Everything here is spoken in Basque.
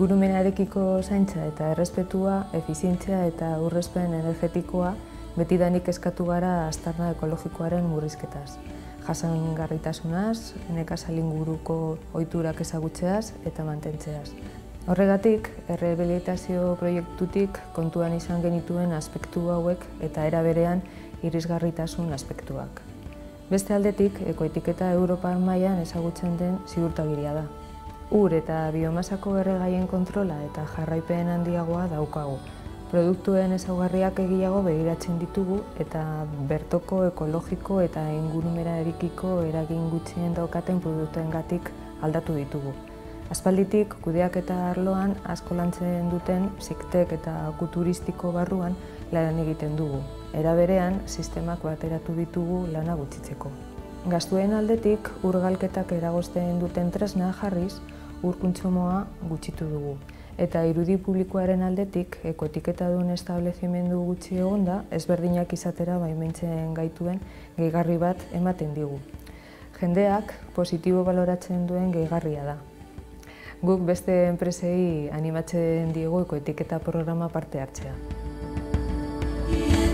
Ingurumenarekiko zaintza eta errespetua, efizientzia eta aurrezpen energetikoa betidanik eskatu gara aztarna ekologikoaren murrizketaz. Jasangarritasunaz, nekazal inguruko ohiturak ezagutzeaz eta mantentzeaz. Horregatik, errehabilitazio proiektutik kontuan izan genituen aspektu hauek eta era berean irisgarritasun aspektuak. Beste aldetik, ekoetiketa Europar mailan ezagutzen den ziurtagiria da. Ur eta biomasako erregaien kontrola eta jarraipen handiagoa daukagu. Produktuen ezaugarriak egiago begiratzen ditugu eta bertoko ekologiko eta ingurumenarekiko eragin gutxien daukaten produktuengatik aldatu ditugu. Aspalditik, kudeaketa arloan asko lantzen duten sektek eta kulturistiko barruan lan egiten dugu. Era berean, sistemak bateratu ditugu lana gutxitzeko. Gastuen aldetik, ur-galketak eragozten duten tresna jarriz, ur-kontsumoa gutxitu dugu. Eta irudi publikoaren aldetik, ekoetiketadun establezimendu gutxi egonda, ezberdinak izatera baimentzen gaituen gehigarri bat ematen digu. Jendeak positibo baloratzen duen gehigarria da. Guk beste enpresei animatzen diegu ekoetiketa programa parte hartzea.